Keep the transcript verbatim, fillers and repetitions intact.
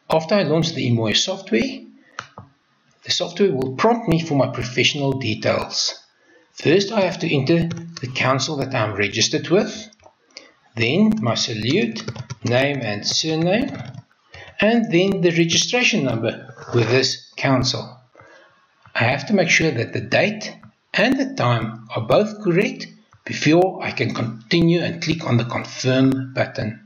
After I launch the eMoyo software, the software will prompt me for my professional details. First, I have to enter the council that I'm registered with, then my salute, name and surname, and then the registration number with this council. I have to make sure that the date and the time are both correct before I can continue and click on the confirm button.